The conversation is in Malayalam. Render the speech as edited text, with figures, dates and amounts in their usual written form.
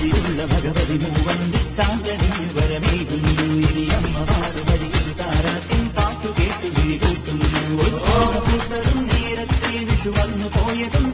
മനസ്സിലുള്ള ഭഗവതി മൂവന്തി ചാന്തണിയിൽ വരമേകുന്നു ഇനി അമ്മമാർ വരിയൊരു താരാട്ടിൻ പാട്ടു കേട്ടു വിളികൂട്ടുന്നു നേരത്തെ വിഷു വന്നു പോയതും